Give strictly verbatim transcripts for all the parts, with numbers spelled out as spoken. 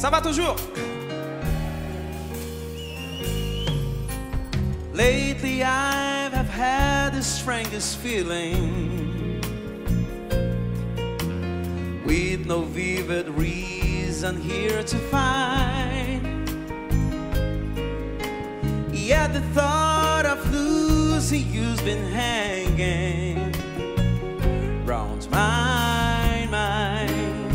Ça va toujours? Lately I have had the strangest feeling, with no vivid reason here to find. Yet the thought of losing you's been hanging round my mind.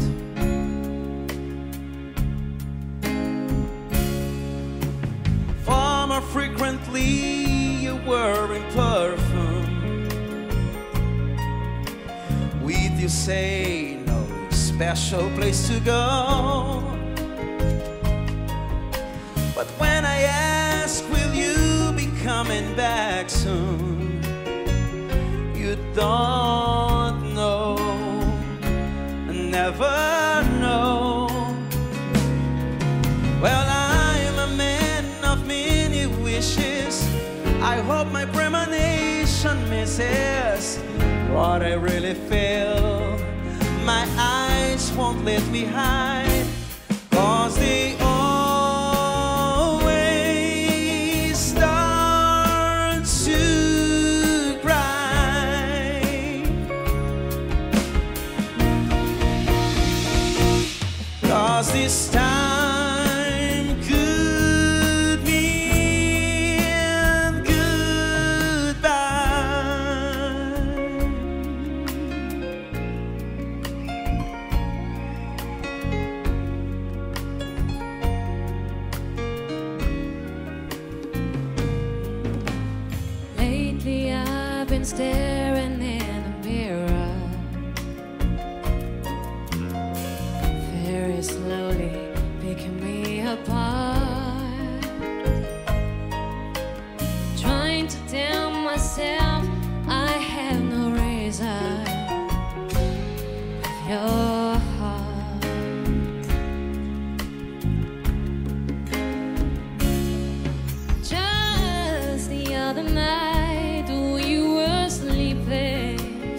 Far more frequently you're wearing perfume, with you say no special place to go. But when I ask, will you be coming back soon, you don't know, never know. Well, I'm a man of many wishes. I hope my premonition misses what I really feel. My eyes won't let me hide, 'cause they always start to cry. 'Cause this time could mean goodbye. Lately I've been staring in the mirror, very slowly picking me apart, trying to tell myself I have no reason with your heart. Just the other night when you were sleeping,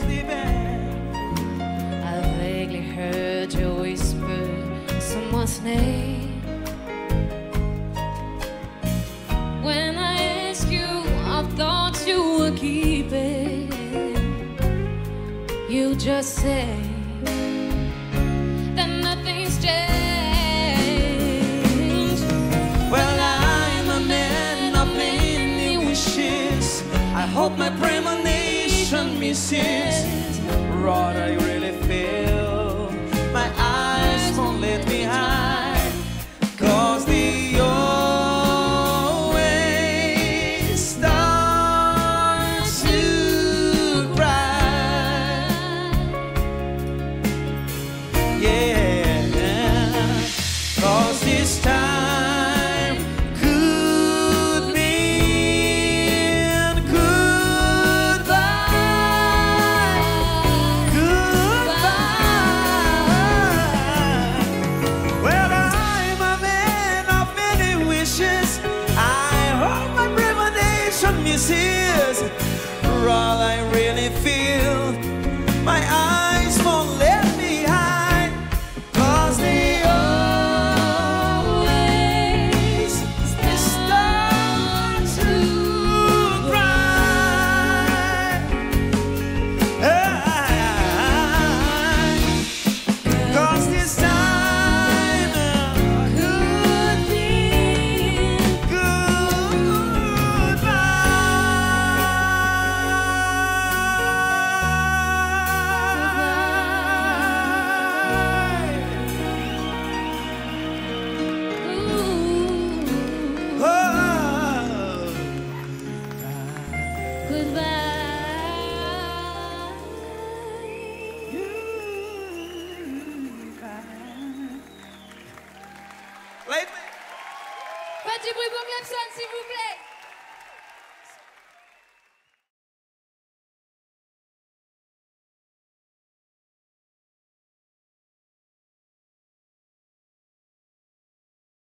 I vaguely heard you whisper someone's name. When I asked you, I thought you would keep it. You just say that nothing's changed. Well, I'm a man of many wishes. I hope my premonition misses what I really feel. My eyes won't let me hide, 'cause they always start to cry. Yeah, 'cause this time could mean goodbye. Goodbye. Well, I'm a man of many wishes. I hope my premonition misses all I really feel. My eyes won't let me hide, 'cause they always start to cry. 'Cause this time Could be Lately. Faites du bruit pour Clemson, s'il vous plaît.